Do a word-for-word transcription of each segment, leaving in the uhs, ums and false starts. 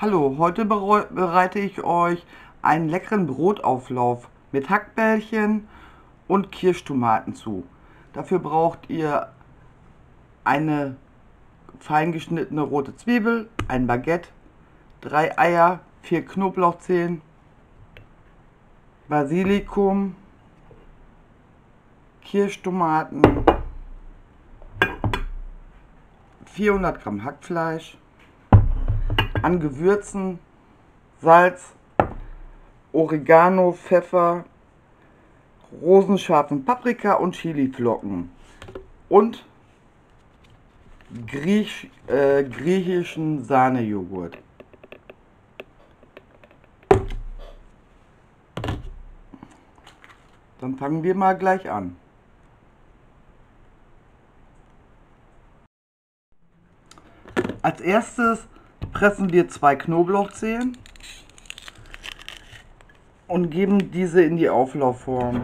Hallo, heute bereite ich euch einen leckeren Brotauflauf mit Hackbällchen und Kirschtomaten zu. Dafür braucht ihr eine fein geschnittene rote Zwiebel, ein Baguette, drei Eier, vier Knoblauchzehen, Basilikum, Kirschtomaten, vierhundert Gramm Hackfleisch, an Gewürzen, Salz, Oregano, Pfeffer, rosenscharfen Paprika und Chiliflocken und Griech, äh, griechischen Sahnejoghurt. Dann fangen wir mal gleich an. Als erstes pressen wir zwei Knoblauchzehen und geben diese in die Auflaufform.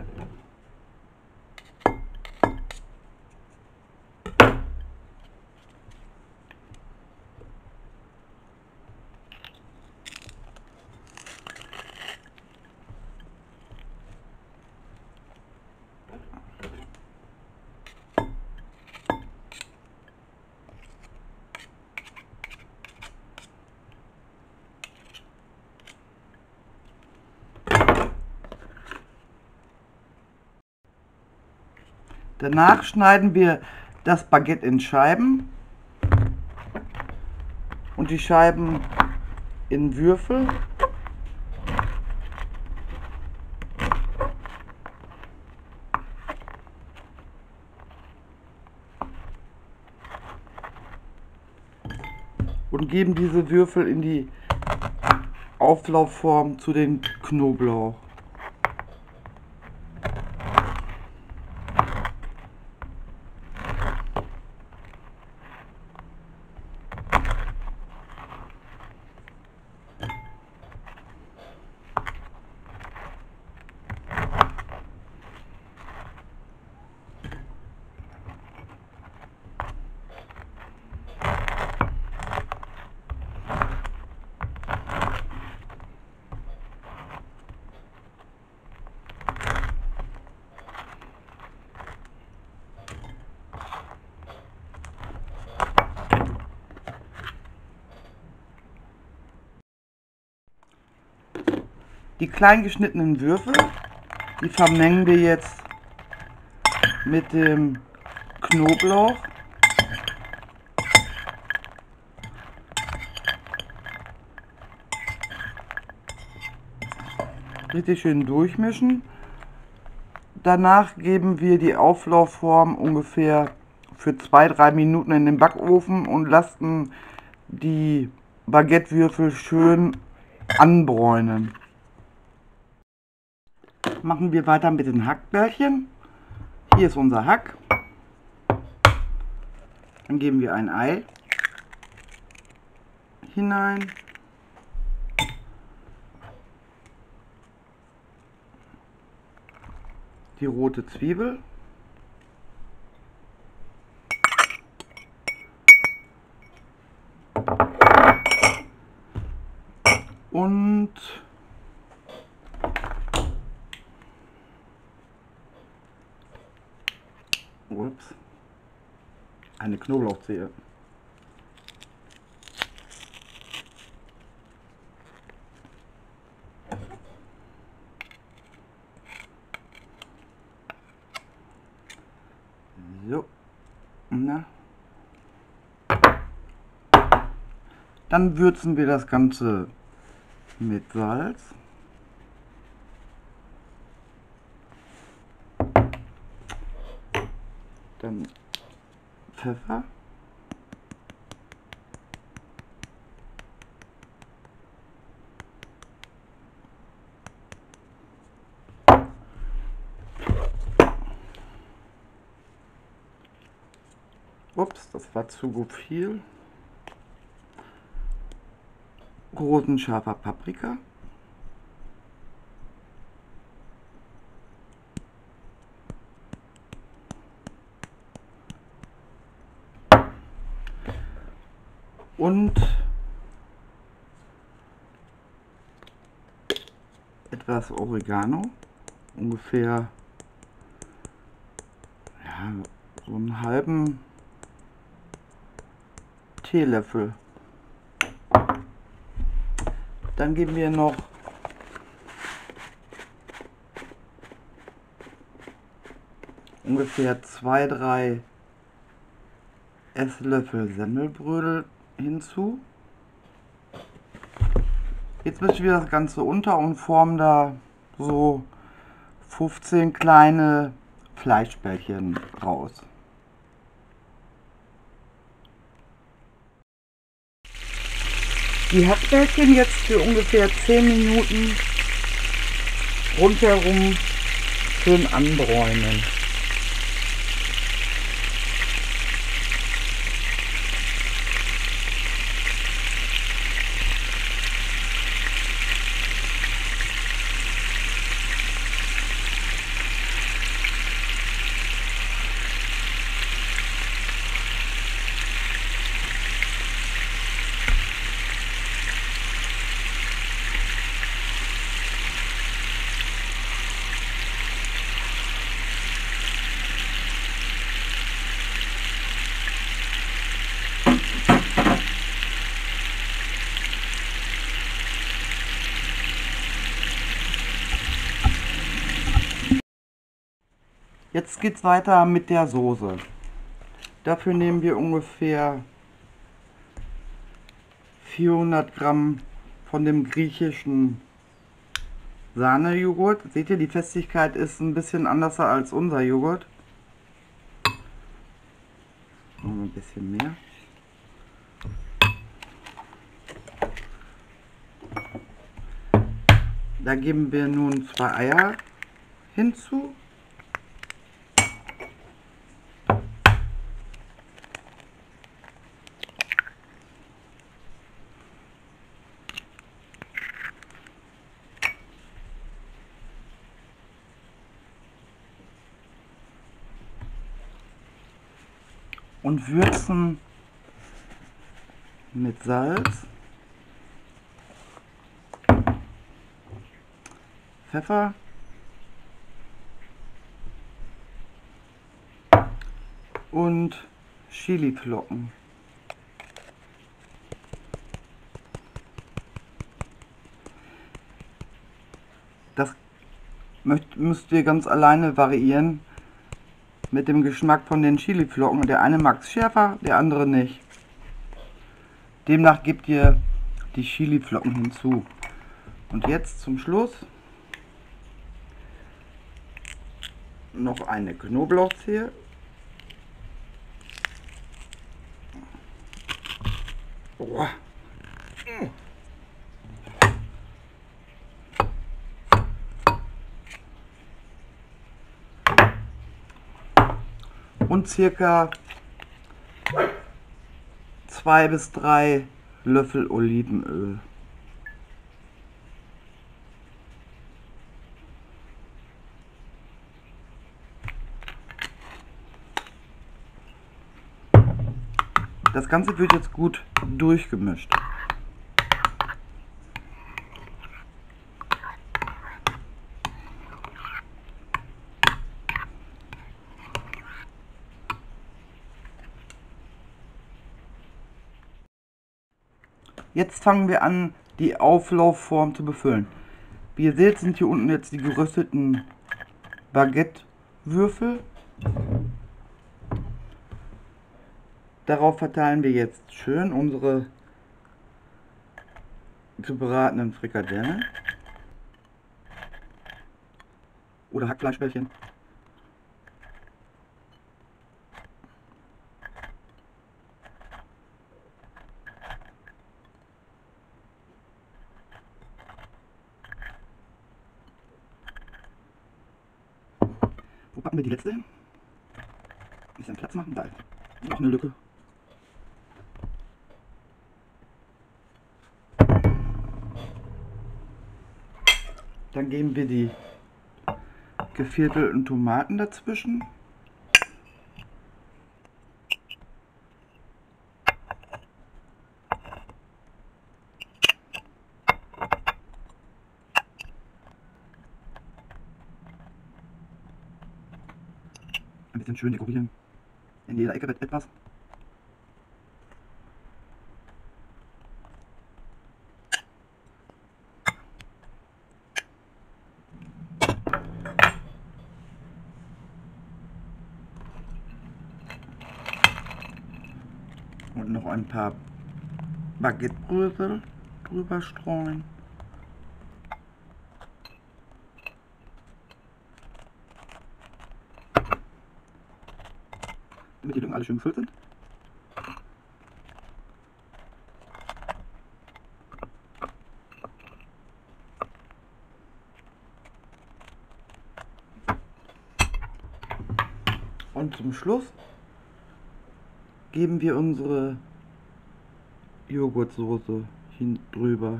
Danach schneiden wir das Baguette in Scheiben und die Scheiben in Würfel. Und geben diese Würfel in die Auflaufform zu den Knoblauch. Die klein geschnittenen Würfel, die vermengen wir jetzt mit dem Knoblauch. Richtig schön durchmischen. Danach geben wir die Auflaufform ungefähr für zwei bis drei Minuten in den Backofen und lassen die Baguettewürfel schön anbräunen. Machen wir weiter mit den Hackbällchen. Hier ist unser Hack. Dann geben wir ein Ei hinein. Die rote Zwiebel. Und ups, eine Knoblauchzehe. So, na. Dann würzen wir das Ganze mit Salz. Dann Pfeffer. Ups, das war zu gut viel. Rosenscharfer Paprika. und das Oregano. Ungefähr ja, so einen halben Teelöffel. Dann geben wir noch ungefähr zwei, drei Esslöffel Semmelbrödel hinzu. Jetzt mischen wir das Ganze unter und formen da so fünfzehn kleine Fleischbällchen raus. Die Hackbällchen jetzt für ungefähr zehn Minuten rundherum schön anbräunen. Jetzt geht es weiter mit der Soße. Dafür nehmen wir ungefähr vierhundert Gramm von dem griechischen Sahnejoghurt. Seht ihr, die Festigkeit ist ein bisschen anders als unser Joghurt. Noch ein bisschen mehr. Da geben wir nun zwei Eier hinzu. Und würzen mit Salz, Pfeffer und Chiliflocken. Das möcht, müsst ihr ganz alleine variieren mit dem Geschmack von den Chiliflocken. Der eine mag es schärfer, der andere nicht. Demnach gebt ihr die Chiliflocken hinzu. Und jetzt zum Schluss noch eine Knoblauchzehe. Oh. Und circa zwei bis drei Löffel Olivenöl. Das Ganze wird jetzt gut durchgemischt. Jetzt fangen wir an, die Auflaufform zu befüllen. Wie ihr seht, sind hier unten jetzt die gerösteten Baguette-Würfel. Darauf verteilen wir jetzt schön unsere gebratenen Frikadellen oder Hackfleischbällchen. Wo packen wir die letzte hin? Ein bisschen Platz machen, da ist noch eine Lücke. Dann geben wir die geviertelten Tomaten dazwischen. Ein bisschen schön dekorieren. In jeder Ecke wird etwas. Und noch ein paar Baguettebrösel drüber streuen. Damit die Lücken alle schön gefüllt sind. Und zum Schluss geben wir unsere Joghurtsoße hin drüber.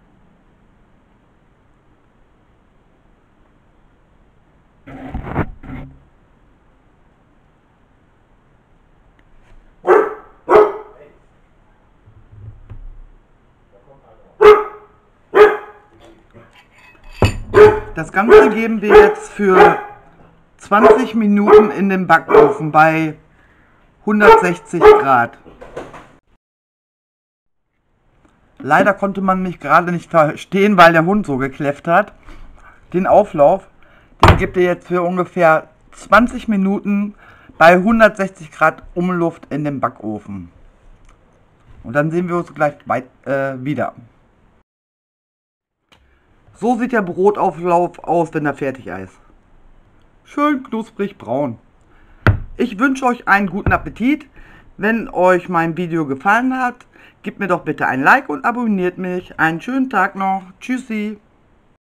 Das Ganze geben wir jetzt für zwanzig Minuten in den Backofen bei hundertsechzig Grad. Leider konnte man mich gerade nicht verstehen, weil der Hund so gekläfft hat. Den Auflauf, den gibt ihr jetzt für ungefähr zwanzig Minuten bei hundertsechzig Grad Umluft in den Backofen. Und dann sehen wir uns gleich weit, äh, wieder. So sieht der Brotauflauf aus, wenn er fertig ist. Schön knusprig braun. Ich wünsche euch einen guten Appetit. Wenn euch mein Video gefallen hat, gebt mir doch bitte ein Like und abonniert mich. Einen schönen Tag noch. Tschüssi.